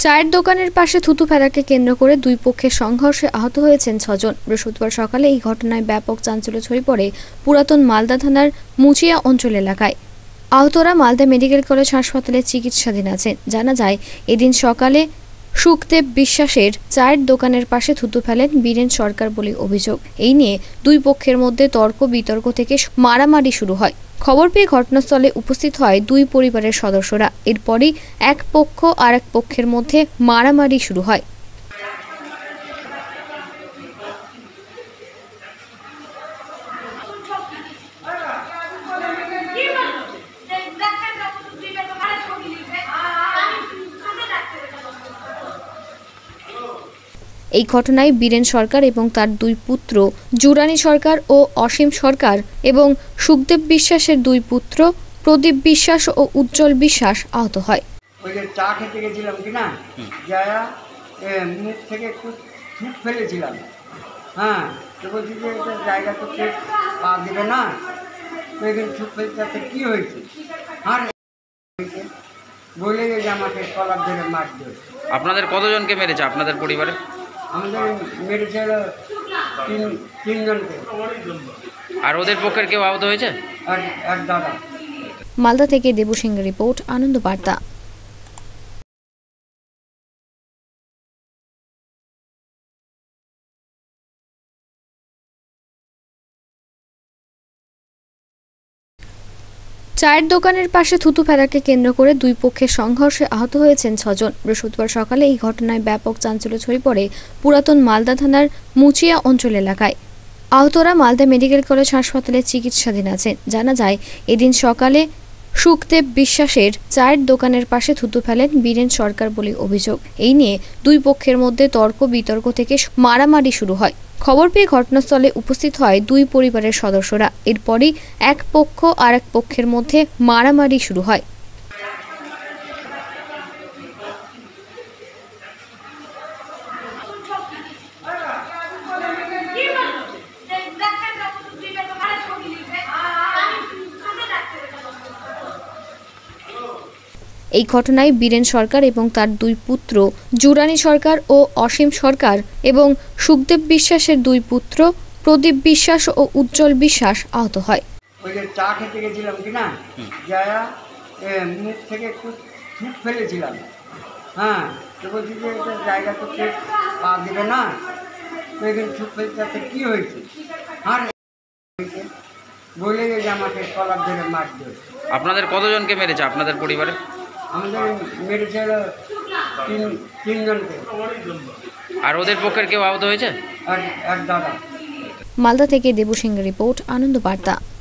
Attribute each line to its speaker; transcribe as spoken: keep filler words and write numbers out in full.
Speaker 1: চায়ের দোকানের পাশে থুতু ফেলাকে কেন্দ্র করে দুই পক্ষের সংঘর্ষে আহত হয়েছেন ছজন। বৃহস্পতিবার সকালে এই ঘটনায় ব্যাপক চাঞ্চল্য ছড়িয়ে পড়ে পুরাতন মালদা থানার মুচিয়া অঞ্চল এলাকায়। আহতরা মালদা মেডিকেল কলেজ হাসপাতালে চিকিৎসাধীন আছেন। জানা যায়, এদিন সকালে সুখদেব বিশ্বাসের চায়ের দোকানের পাশে থুতু ফেলেন বীরেন সরকার বলে অভিযোগ। এই নিয়ে দুই পক্ষের মধ্যে তর্ক বিতর্ক থেকে মারামারি শুরু হয়। খবর পেয়ে ঘটনাস্থলে উপস্থিত হয় দুই পরিবারের সদস্যরা। এরপরই এক পক্ষ আর এক পক্ষের মধ্যে মারামারি শুরু হয়। এই ঘটনায় বীরেন সরকার এবং তার দুই পুত্র জুরানি সরকার ও অসীম সরকার এবং সুখদেব বিশ্বাসের দুই পুত্র প্রদীপ বিশ্বাস ও উজ্জ্বল বিশ্বাস আহত হয়।
Speaker 2: ওই যে চা খেতে গেছিলাম কিনা, যারা মুখ থেকে একটু থুক ফেলেছিলাম। হ্যাঁ, তো বলছি যে এটা জায়গা তো কেউ পা দেবে না, তো এখানে থুক ফেলতে যাতে কী হয়েছে আর বলে যে আমাকে কলার ধরে মারছে।
Speaker 3: আপনাদের কতজনকে মেরেছে আপনাদের পরিবারে?
Speaker 2: আমাদের মেরেছে তিন তিনজনকে।
Speaker 3: আর ওদের পক্ষের কেউ আহত হয়েছে?
Speaker 2: আর এক দাদা।
Speaker 1: মালদা থেকে দেবু সিংহের রিপোর্ট, আনন্দ বার্তা। চায়ের দোকানের পাশে থুতু ফেলাকে কেন্দ্র করে দুই পক্ষের সংঘর্ষে আহত হয়েছেন ছজন। বৃহস্পতিবার সকালে এই ঘটনায় ব্যাপক চাঞ্চল্য ছড়িয়ে পড়ে পুরাতন মালদা থানার মুচিয়া অঞ্চল এলাকায়। আহতরা মালদা মেডিকেল কলেজ হাসপাতালে চিকিৎসাধীন আছেন। জানা যায়, এদিন সকালে সুখদেব বিশ্বাসের চায়ের দোকানের পাশে থুতু ফেলেন বীরেন সরকার বলে অভিযোগ। এই নিয়ে দুই পক্ষের মধ্যে তর্ক বিতর্ক থেকে মারামারি শুরু হয়। খবর পেয়ে ঘটনাস্থলে উপস্থিত হয় দুই পরিবারের সদস্যরা। এরপরই এক পক্ষ আর এক পক্ষের মধ্যে মারামারি শুরু হয়। এই ঘটনায় বীরেন সরকার এবং তার দুই পুত্র জুরানি সরকার ও অসীম সরকার এবং সুখদেব বিশ্বাসের দুই পুত্র প্রদীপ বিশ্বাস ও উজ্জ্বল বিশ্বাস আহত হয়।
Speaker 2: ওই যে চা খেতে গেছিলাম কিনা, যারা মুখ থেকে একটু থুক ফেলেছিলাম। হ্যাঁ, তো বলছি যে এটা জায়গা তো কেউ পা দেবে না, তো এখানে থুক ফেলতে যাতে কী হয়েছে আর বলে যে আমাকে কলার ধরে মারছে।
Speaker 3: আপনাদের কতজনকে মেরেছে আপনাদের পরিবারে?
Speaker 2: আমাদের মেরেছে তিন তিনজনকে।
Speaker 3: আর ওদের পক্ষের কেউ আহত হয়েছে?
Speaker 2: আর এক দাদা।
Speaker 1: মালদা থেকে দেবু সিংহের রিপোর্ট, আনন্দ বার্তা।